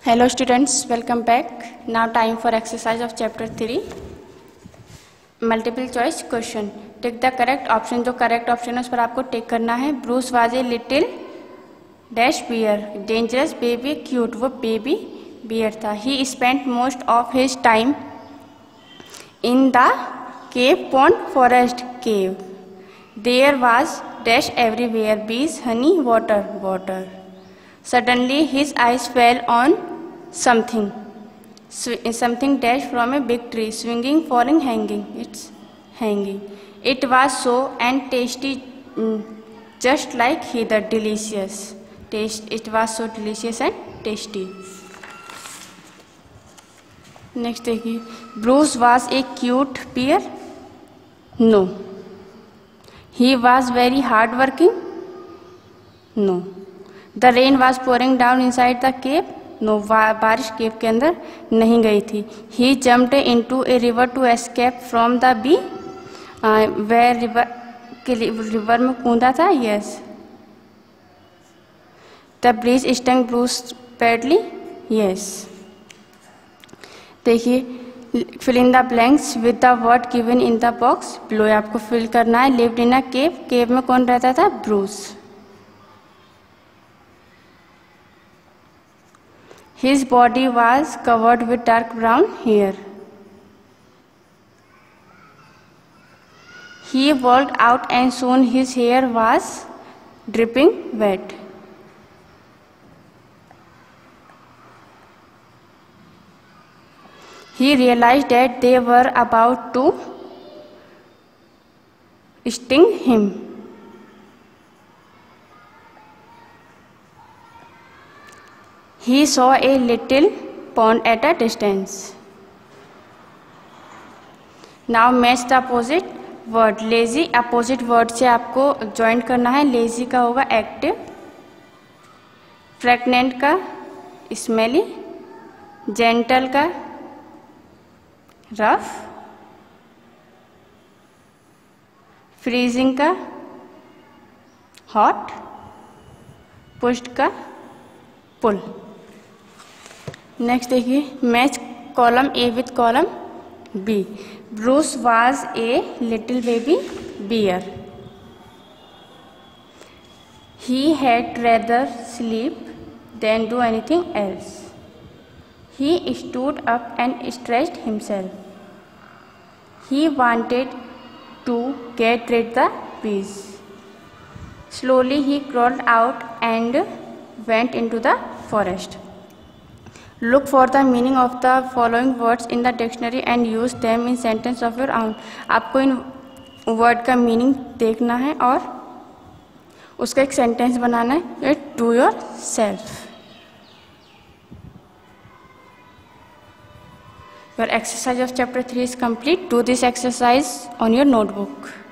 Hello students, welcome back. Now time for exercise of chapter 3. Multiple choice question. Take the correct option. जो correct option है उस पर आपको टिक करना है. Bruce was a little dash bear. Dangerous baby cute. वो baby bear था. He spent most of his time in the cave pond forest cave. There was dash everywhere. Bees, honey, water. Suddenly his eyes fell on something dash from a big tree, swinging, falling, hanging. It's hanging. It was so and tasty, just like heather. Delicious taste. It was so delicious and tasty. Next देखिए, Bruce was a cute bear. No. He was very hard working. No. The rain was pouring down inside the cave. No. बारिश केव के अंदर नहीं गई थी. He jumped into a river to escape from the bee. where river में कूदा था. Yes. The breeze stung Bruce badly. Yes. देखिए, fill in the blanks with the word given in the box below. आपको fill करना है. Lived in a cave. केव में कौन रहता था? Bruce. His body was covered with dark brown hair. He walked out and soon his hair was dripping wet. He realized that they were about to sting him. He saw a little pond at a distance. Now match the opposite word. Lazy opposite word से आपको join करना है. Lazy का होगा active, pregnant का smelly, gentle का rough, freezing का hot, pushed का pull. नेक्स्ट देखिए, match column A with column B. Bruce was a little baby bear. He had rather sleep than do anything else. He stood up and stretched himself. He wanted to get rid the bees. Slowly he crawled out and went into the forest. Look for the meaning of the following words in the dictionary and use them in sentence of your own. आपको इन word का meaning देखना है और उसका एक sentence बनाना है. Do yourself. Your exercise of chapter 3 is complete. Do this exercise on your notebook.